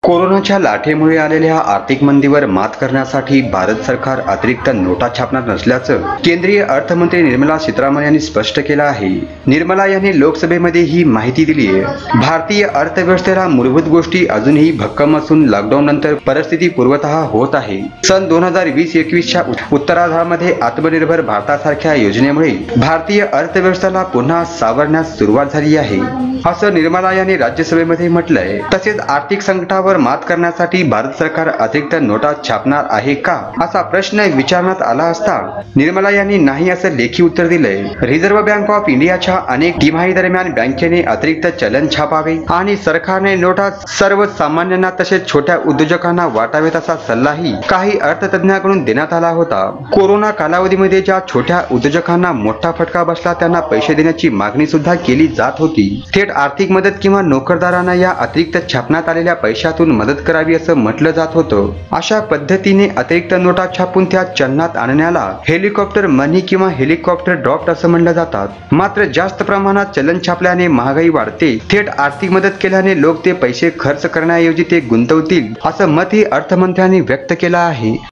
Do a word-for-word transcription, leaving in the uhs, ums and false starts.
कोरोनाच्या लाटेमुळे आलेल्या आर्थिक मंदीवर मात करण्यासाठी भारत सरकार अतिरिक्त नोटा छापणार नसल्याचं केंद्रीय अर्थमंत्री निर्मला सीतारामन यांनी स्पष्ट केलं आहे। निर्मला यांनी लोकसभेमध्ये ही माहिती दिली आहे। भारतीय अर्थव्यवस्थेला मूलभूत गोष्टी अजूनही भक्कम असून लॉकडाऊन नंतर परिस्थिती पूर्वतः होत आहे। सन दोन हजार वीस एकवीसच्या उत्तरार्धामध्ये आत्मनिर्भर भारतासारख्या योजनेमुळे भारतीय अर्थव्यवस्थेला पुन्हा सावरण्यास सुरुवात झाली आहे, असं निर्मला यांनी राज्यसभेमध्ये म्हटलंय। तसेच आर्थिक संकटावर मात करण्यासाठी भारत सरकार अतिरिक्त नोटा छापणार आहे का, असा प्रश्न विचारण्यात आला असता निर्मला यांनी नाही असं लेखी उत्तर दिलंय। रिझर्व्ह बँक ऑफ इंडियाच्या अनेक तिमाही दरम्यान बँकेने अतिरिक्त चलन छापावे आणि सरकारने नोटा सर्वसामान्यांना तसेच छोट्या उद्योजकांना वाटावेत असा सल्लाही काही अर्थतज्ञांकडून देण्यात आला होता। कोरोना कालावधीमध्ये ज्या छोट्या उद्योजकांना मोठा फटका बसला त्यांना पैसे देण्याची मागणी सुद्धा केली जात होती। थेट आर्थिक मदत किंवा नोकरदारांना या अतिरिक्त छापण्यात आलेल्या पैशातून मदत करावी असं म्हटलं जात होतं। अशा पद्धतीने अतिरिक्त नोटा छापून त्या चलनात आणण्याला हेलिकॉप्टर मनी किंवा हेलिकॉप्टर ड्रॉफ्ट असं म्हणलं जातात। मात्र जास्त प्रमाणात चलन छापल्याने महागाई वाढते, थेट आर्थिक मदत केल्याने लोक ते पैसे खर्च करण्याऐवजी ते गुंतवतील असं मतही अर्थमंत्र्यांनी व्यक्त केलं आहे।